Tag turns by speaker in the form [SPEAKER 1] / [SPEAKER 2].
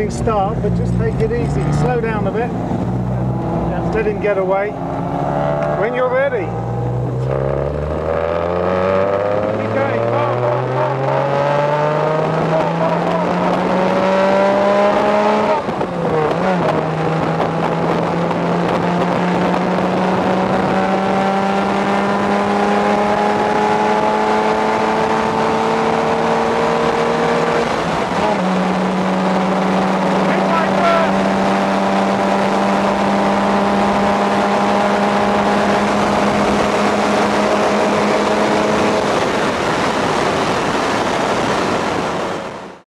[SPEAKER 1] running start, but just take it easy. Slow down a bit. Let him get away. When you're ready.